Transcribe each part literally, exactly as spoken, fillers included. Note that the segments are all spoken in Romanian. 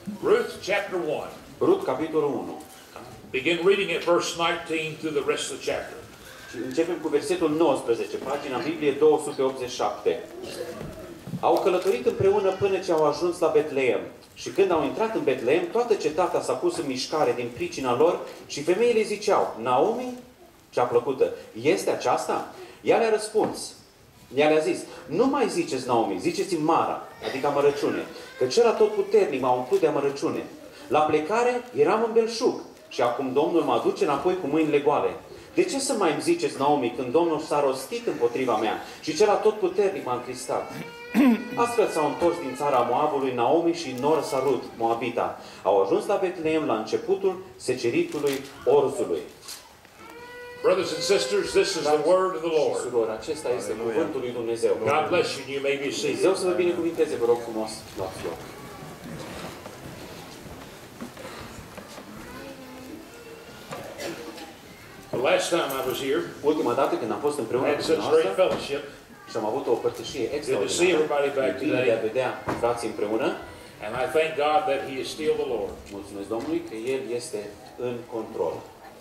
Ruth chapter one. Rut, capitolul unu. Begin reading at verse nineteen through the rest of the chapter. Și începem cu versetul nouăsprezece, pagina Biblie două sute optzeci și șapte. Au călătorit împreună până ce au ajuns la Betleem. Și când au intrat în Betleem, toată cetatea s-a pus în mișcare din pricina lor și femeile ziceau, Naomi, cea plăcută, este aceasta? Ea le-a răspuns. Ea le-a zis, nu mai ziceți Naomi, ziceți-mi Mara, adică amărăciune, că cel atotputernic m-a umplut de amărăciune. La plecare eram în belșug și acum Domnul mă aduce înapoi cu mâinile goale. De ce să mai îmi ziceți, Naomi, când Domnul s-a rostit împotriva mea și cel atotputernic m-a încristat? Astfel s-au întors din țara Moabului Naomi și Nor Sarut, Moabita. Au ajuns la Betleem la începutul seceritului orzului. Brothers and sisters, this is the word of the Lord. Surori, acesta este cuvântul lui Dumnezeu. God bless you. You may be seated. Dumnezeu să vă binecuvinteze, vă rog frumos, luați loc. The last time I was here, Ultima dată când am fost I împreună had cu such great dumneavoastră fellowship. și am avut o părtășie Good to see extraordinară, everybody back e bine de a today. vedea frații împreună. And I thank God that He is still the Lord. Mulțumesc Domnului că El este în control.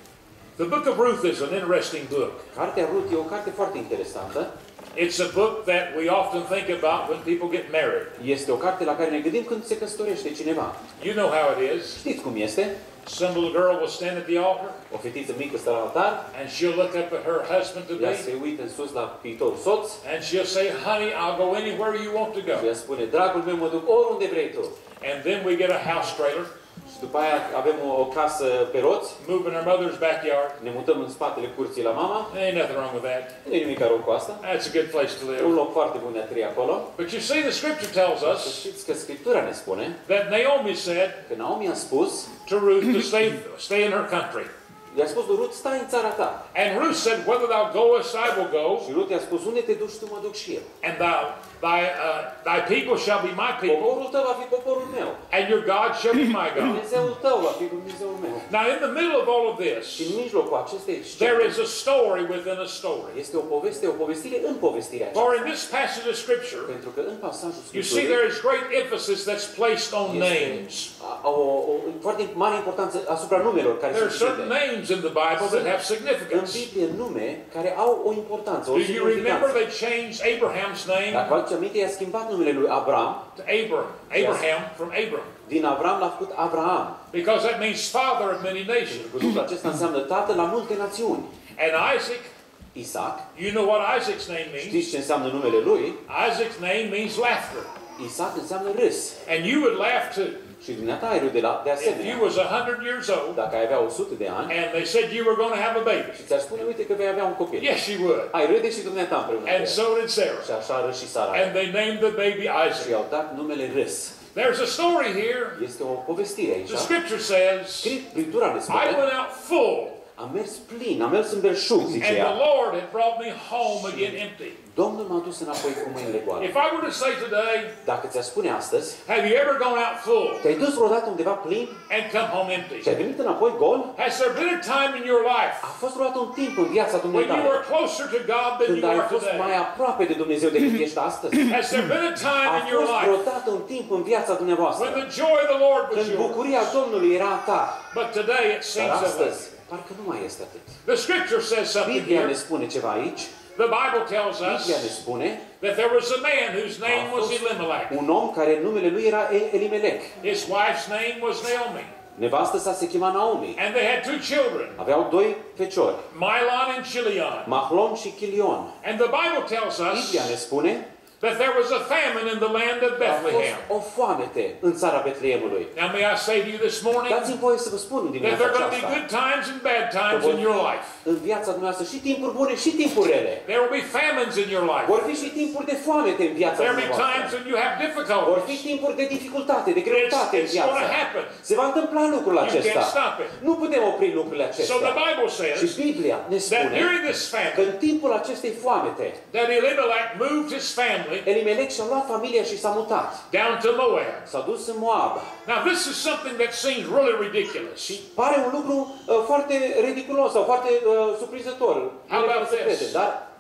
The book of Ruth is an interesting book. Cartea Rut e o carte foarte interesantă. It's a book that we often think about when people get married. Este o carte la care ne gândim când se căsătorește cineva. You know how it is. Știți cum este? Some little girl will stand at the altar O fetiță mică stă la altar, and she'll look up at her husband to ea be se uită în sus la viitorul soț and she'll say, honey, I'll go anywhere you want to și go. ea spune, dragul meu, mă duc oriunde vrei tu. And then we get a house trailer, Și după aia avem o, o casă pe roți, move in our mother's backyard. ne mutăm în spatele curții la mama. There ain't nothing wrong with that. Nu e nimic rău cu asta. That's a good place to Un live. loc foarte bun de a trăi acolo. But you see, the scripture tells Să us știți că Scriptura ne spune that Naomi said că Naomi a spus, to Ruth to stay, stay in her country. i-a spus lui Rut, stai în țara ta. And Ruth said, whether thou goest, I will go, Și Rut i-a spus, unde te duci tu, mă duc și eu. and thou, thy, uh, thy people shall be my people, Poporul tău va fi poporul meu. and your God shall be my God. Dumnezeul tău va fi Dumnezeul meu. Now, in the middle of all of Și this, în mijlocul acestei there scene is a story within a story. este o poveste, o povestire în povestirea For aceasta. in this passage of Scripture, Pentru că în pasajul you see Scripturii there is great emphasis that's placed on names. a- o, o foarte mare importanță asupra numelor care There are sunt certain cite. names in the Bible that have În significance. Biblie nume care au o importanță, o Do you remember semnificanță. they changed Abraham's name Dacă vă aduceți aminte, i-a schimbat numele lui Abram, to Abram, Abraham from Abram, din Avram l-a făcut Abraham. because that means father of many nations. Lucrul acesta înseamnă tată la multe națiuni. And Isaac, Isaac, you know what Isaac's name means? știți ce înseamnă numele lui? Isaac's name means laughter. Isaac înseamnă râs. And you would laugh too. Și dumneata ai râde la, de If you asemenea. was a hundred years old Dacă ai avea o sută de ani and they said you were going to have a baby. și ți-ar spune, uite că vei avea un copil. Yes, you would. Ai râde și dumneata împreună cu And el. so did Și Sarah. așa râs și Sara. And they named the baby Și Isaac. i-au dat numele râs. There's a story here. Este o povestire aici. The scripture says, Scriptura ne I spune, went out full, am mers plin, am mers în belșug, zice and ea. the Lord had brought me home again empty. Domnul m-a dus înapoi cu mâinile goale. If I were to say today, Dacă ți-a spune astăzi, have you ever gone out full te-ai dus vreodată undeva plin and come home empty? și ai venit înapoi gol? Has there been a time in your life A fost vreodată un timp în viața when you dumneavoastră were closer to God than când you ai are fost mai today? aproape de Dumnezeu decât ești astăzi? Has there been a time A in your fost life vreodată un timp în viața dumneavoastră when the joy of the Lord was când yours? bucuria Domnului era a ta, But today it dar seems that way. astăzi parcă nu mai este atât. The scripture says something Biblia ne here. spune ceva aici. The Bible tells Biblia ne us spune that there was a man whose name a was fost Elimelech. un om care numele lui era E- Elimelec. His wife's name was Naomi. Nevastă sa se chema Naomi. And they had two children, Aveau doi feciori, Milon and Chilion. Mahlon și Chilion. And the Bible tells Biblia us ne spune that there was a famine in the land of că a fost Bethlehem. o foamete în țara Betleemului. Now may I say to you this morning that Dați-mi voie să vă spun din there dimineața are going to be aceasta good times and bad că times vor in your fi life. în viața dumneavoastră și timpuri bune și timpuri rele. There will be famines in your life. Vor fi și timpuri de foamete în viața There will be times dumneavoastră. when you have Vor fi difficulties. timpuri de dificultate, de It's, greutate în it's going viață. to happen. Se va întâmpla lucrul You can't acesta. stop it. Nu putem opri lucrurile So acestea. the Bible Și says Biblia ne that spune during this că famine, în timpul acestei foamete, that Elimelech moved his family Elimelec și-a luat familia și s-a mutat. down to Moab. S-a dus în Moab. Now this is something that seems really ridiculous. Și pare un lucru uh, foarte ridiculos sau foarte uh, surprinzător. How about Nu se crede, this? dar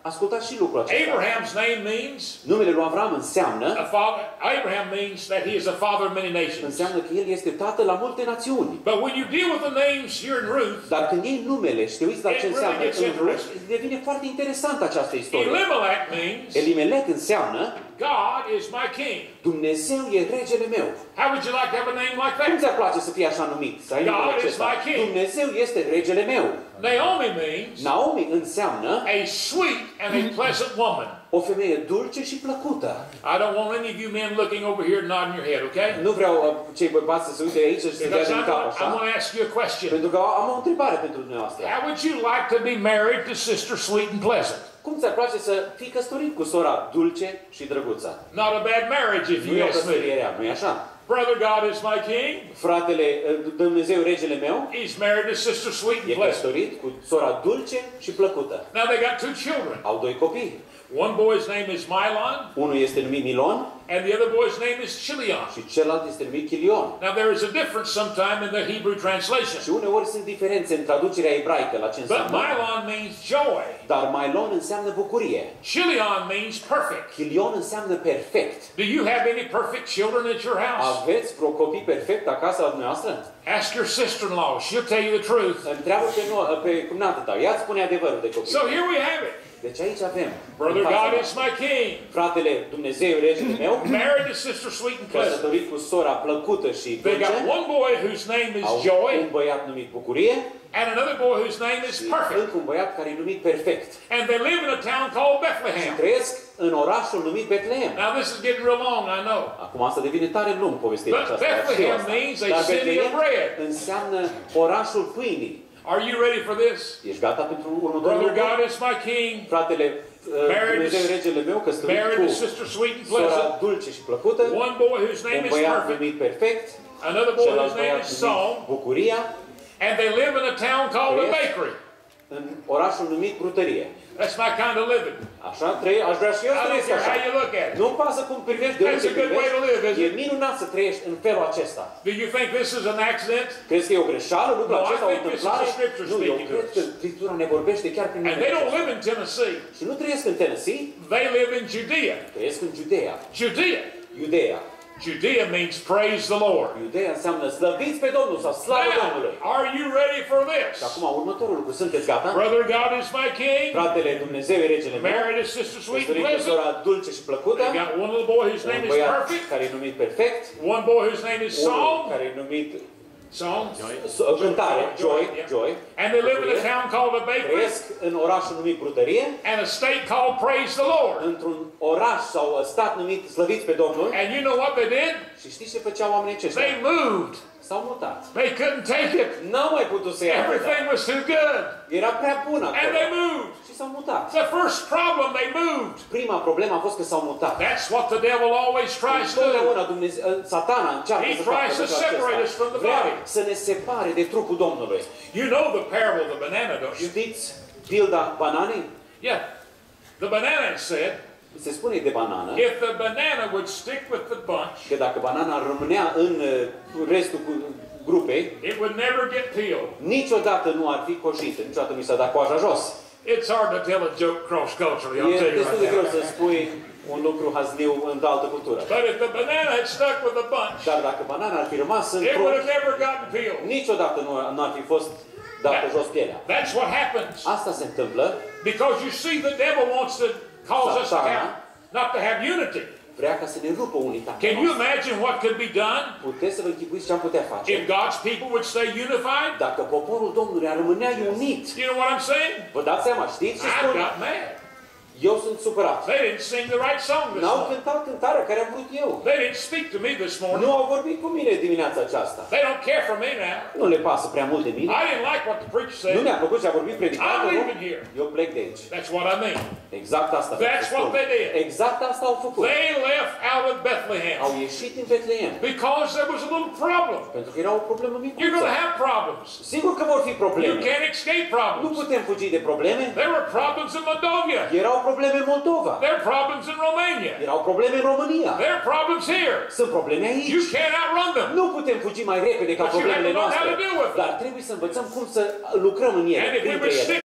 ascultați și lucrul acesta. Abraham's name means Numele lui Avram înseamnă, a father. Abraham means that he is a father of many nations. înseamnă că el este tată la multe națiuni. But when you deal with the names here in Ruth, Dar când iei numele și te uiți la It ce really înseamnă gets în Rut, interesting. devine foarte interesantă această istorie. Elimelech means Elimelec înseamnă God is my king. Dumnezeu e regele meu. How would you like to have a name like Cum that? ți-ar place să fii așa numit? Să ai numele God is acesta? my king. Dumnezeu este regele meu. Naomi means Naomi înseamnă a sweet and a pleasant woman. o femeie dulce și plăcută. I don't want any of you men looking over here nodding your head, okay? Nu vreau uh, cei bărbați să se uite aici și să dea Because din I'm cap gonna, I'm așa. going to ask you a question. Pentru că am o întrebare pentru dumneavoastră. How would you like to be married to Sister Sweet and Pleasant? Cum ți-ar place să fii căsătorit cu sora dulce și drăguță? Not a bad marriage if Nu you e o ask căsătorie me. rea, nu-i așa? Brother God is my king. Fratele, uh, Dumnezeu regele meu, He's married to Sister Sweet and e Pleasant. căsătorit cu sora dulce și plăcută. Now they got two children. Au doi copii. One boy's name is Milon, Unul este numit Milon and the other boy's name is Chilion. și celălalt este numit Chilion. Now there is a difference sometime in the Hebrew Și translation. uneori sunt diferențe în traducerea ebraică la ce But înseamnă. Milon means joy. Dar Milon înseamnă bucurie. Chilion means perfect. Chilion înseamnă perfect. Do you have any perfect children at your house? Aveți vreo copii perfect acasă la dumneavoastră? Ask your sister-in-law. She'll tell you the truth. Întreabă pe, no- pe cumnata ta. Ea îți spune adevărul de copii. So here we have it. Deci aici avem. Brother în fața God is noastră, my king. Fratele Dumnezeu, regele meu, Married to Sister Sweet and Pleasant. căsătorit cu sora plăcută și They dulce. got one boy whose name is Au Joy, un băiat numit Bucurie and another boy whose name is și Perfect. încă un băiat care e numit Perfect. And they live in a town called Și Bethlehem. trăiesc în orașul numit Betlehem. Now this is getting real long, I know. Acum asta devine tare lung povestirea But aceasta. Bethlehem știu asta. means a Dar city of Betlehem bread. înseamnă orașul pâinii. Are you ready for this? Ești gata pentru următorul Brother lucru? God is my king. Fratele uh, Married Dumnezeu to- regele meu, căsătorit Married cu to Sister Sweet and sora Pleasant. dulce și plăcută, One boy whose name un is băiat Perfect. numit Perfect, Another boy celălalt whose name băiat is numit Psalm. Bucuria, And they live in a town called a Yes. bakery. în orașul numit Brutărie. That's my kind of living. Așa trăi, aș vrea și eu I să don't trăiesc care așa. how you look at it. Nu-mi pasă cum privești, de That's unde a good way to live, privești. isn't E it? minunat să trăiești în felul acesta. Do you think this is an accident? Crezi că e o greșeală, lucrul No, I acesta, o think this is întâmplare? the Scripture Nu, eu speaking to cred us. că Scriptura ne vorbește chiar prin And numele they don't acesta. live in Tennessee. Și nu trăiesc în Tennessee, They live in Judea. trăiesc în Judea. Judea. Judea. Judea means praise the Lord. Judea înseamnă slăviți pe Domnul sau slavă Now, Domnului. are you ready for Și this? acum următorul lucru, sunteți gata? Brother God is my king. Fratele Dumnezeu e regele meu, Married to Sister Sweet and căsătorit cu Pleasant. sora dulce și plăcută, They got one little boy whose name un is băiat Perfect. care e numit Perfect, One boy whose name is unul Psalm. care e numit Psalm. so- cântare, Joy, yeah. Joy, And they live in a town called a bakery. trăiesc în orașul numit Brutărie, And a state called Praise the Lord. într-un oraș sau stat numit Slăviți pe Domnul. And you know what they did? Și știți ce făceau oamenii aceștia? They moved. S-au mutat. They couldn't take it. N-au mai putut să ia Everything was too good. Era prea bun And acolo. they moved. Și s-au mutat. The first problem, they moved. Prima problemă a fost că s-au mutat. That's what the devil always tries to do. Întotdeauna Dumnezeu, Satana încearcă He să facă tries to lucrul separate us acesta. from the Vrea body. să ne separe de trupul Domnului. You know the parable of the banana, don't you? Știți pilda bananei? Yeah. The banana said, Se spune de banană if the banana would stick with the bunch, că dacă banana rămânea în uh, restul cu grupei, it would never get peeled. niciodată nu ar fi cojită, niciodată nu i s-a dat coaja jos. It's hard to tell a joke cross-culturally, I'll E tell you destul de greu right să now. spui un lucru hazliu în altă cultură. But if the banana had stuck with the bunch, Dar dacă banana ar fi rămas în it would trup, have never gotten peeled. niciodată nu, nu ar fi fost dată That- jos pielea. That's what happens. Asta se întâmplă. Because you see, the devil wants to cause us to Satana. have, not to have unity. Vrea ca să ne rupă unitatea Can you noastră. imagine what could be done Puteți să vă închipuiți ce am putea face if God's people would stay unified? dacă poporul Domnului ar rămânea unit. You know what I'm saying? Vă dați seama, știți ce I spun? got mad. Eu sunt supărat. They didn't sing the right song this N-au morning. cântat cântarea care am vrut eu. They didn't speak to me this morning. Nu au vorbit cu mine dimineața aceasta. They don't care for me now. Nu le pasă prea mult de mine. I didn't like what the preacher Nu said. mi-a plăcut ce a vorbit I'm predicatorul. leaving here. Eu plec de aici. That's what I mean. Exact asta. vreau That's să spun. what they did. Exact asta au făcut. They left out of Bethlehem Au ieșit din Betlehem. because there was a little problem. Pentru că era o problemă You're micuță. going to have problems. Sigur că vor fi You probleme. can't escape Nu problems. putem fugi de probleme. There were problems in Moldova. Erau probleme în Moldova. There are problems in Romania. Erau probleme în România. There are problems here. Sunt probleme You aici. can't outrun them. Nu putem fugi mai repede ca But you have to problemele know how noastre. to deal with them. Dar trebuie să învățăm cum să lucrăm în ele, And if we între would ele. stick